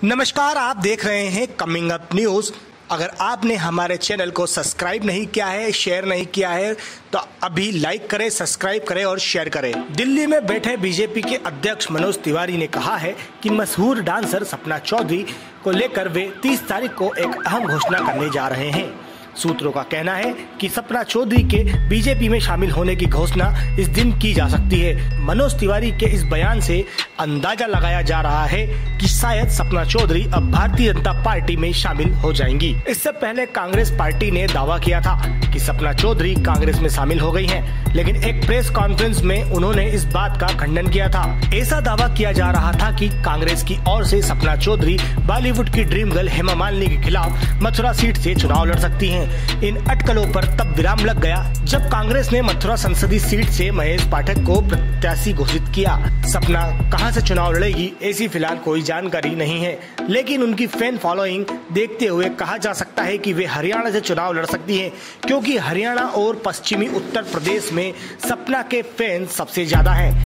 नमस्कार, आप देख रहे हैं कमिंग अप न्यूज। अगर आपने हमारे चैनल को सब्सक्राइब नहीं किया है, शेयर नहीं किया है, तो अभी लाइक करें, सब्सक्राइब करें और शेयर करें। दिल्ली में बैठे बीजेपी के अध्यक्ष मनोज तिवारी ने कहा है कि मशहूर डांसर सपना चौधरी को लेकर वे 30 तारीख को एक अहम घोषणा करने जा रहे हैं। सूत्रों का कहना है कि सपना चौधरी के बीजेपी में शामिल होने की घोषणा इस दिन की जा सकती है। मनोज तिवारी के इस बयान से अंदाजा लगाया जा रहा है कि शायद सपना चौधरी अब भारतीय जनता पार्टी में शामिल हो जाएंगी। इससे पहले कांग्रेस पार्टी ने दावा किया था कि सपना चौधरी कांग्रेस में शामिल हो गई हैं, लेकिन एक प्रेस कॉन्फ्रेंस में उन्होंने इस बात का खंडन किया था। ऐसा दावा किया जा रहा था कि कांग्रेस की ओर से सपना चौधरी बॉलीवुड की ड्रीम गर्ल हेमा मालिनी के खिलाफ मथुरा सीट से चुनाव लड़ सकती हैं। इन अटकलों पर तब विराम लग गया जब कांग्रेस ने मथुरा संसदीय सीट से महेश पाठक को प्रत्याशी घोषित किया। सपना कहां से चुनाव लड़ेगी, ऐसी फिलहाल कोई जानकारी नहीं है, लेकिन उनकी फैन फॉलोइंग देखते हुए कहा जा सकता है कि वे हरियाणा से चुनाव लड़ सकती हैं, क्योंकि हरियाणा और पश्चिमी उत्तर प्रदेश में सपना के फैन सबसे ज्यादा हैं।